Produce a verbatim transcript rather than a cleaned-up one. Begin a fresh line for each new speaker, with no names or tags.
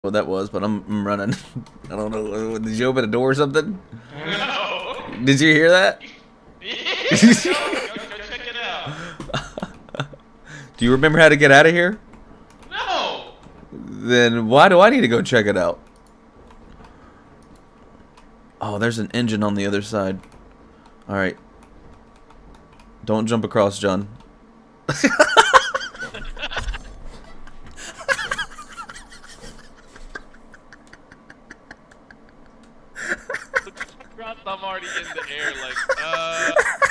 what that was, but I'm, I'm running. I don't know. Did you open a door or something?
No.
Did you hear that?
Yeah, go, go, go check it out.
Do you remember how to get out of here?
No.
Then why do I need to go check it out? Oh, there's an engine on the other side. Alright. Don't jump across, John.
I'm already in the air, like, uh...